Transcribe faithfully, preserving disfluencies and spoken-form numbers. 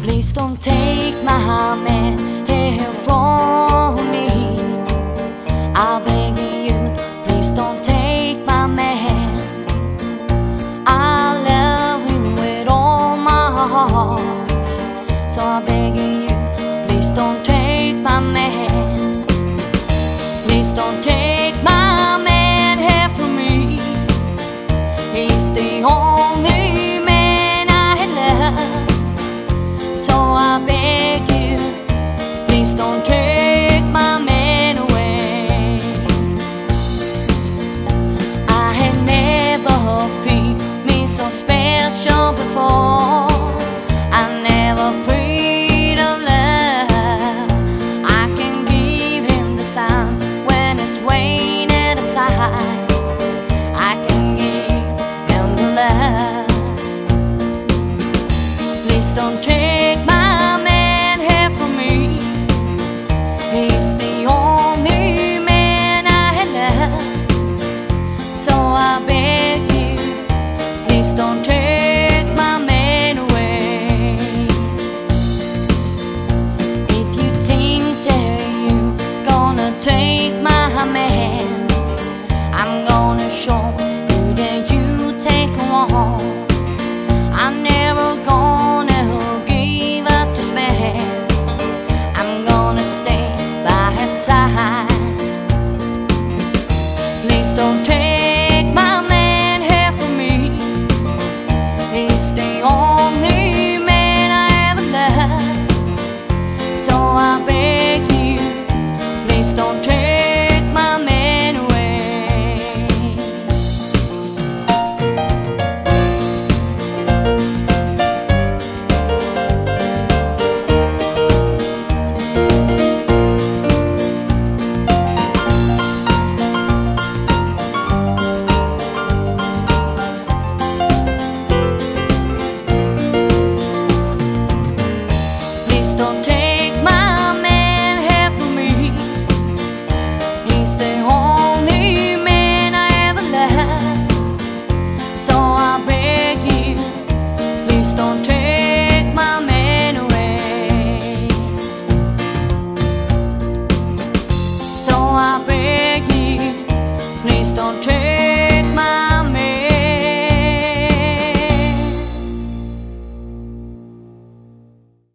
Please don't take my man here from me. I beg you, please don't take my man. I love him with all my heart, so I beg you, please don't take my man. Please don't take my man here from me. He's the only man I love, so I beg you, please don't take my man away. I had never felt me so special before. I never prayed of love. I can give him the sun when it's raining aside. I can give him the love. Please don't take my man here from me. He's the only man I love, so I beg you, please don't take my man away. If you think that you're gonna take my man, I'm gonna show you that you take one. I'm never gonna give up this man. I'm gonna stay by his side. Please don't take my man here from me. He's the only man I ever loved, so I beg you, please don't take my man away. Please don't take my man here from me. He's the only man I ever loved, so I beg you, please don't take my man away. So I beg you, please don't take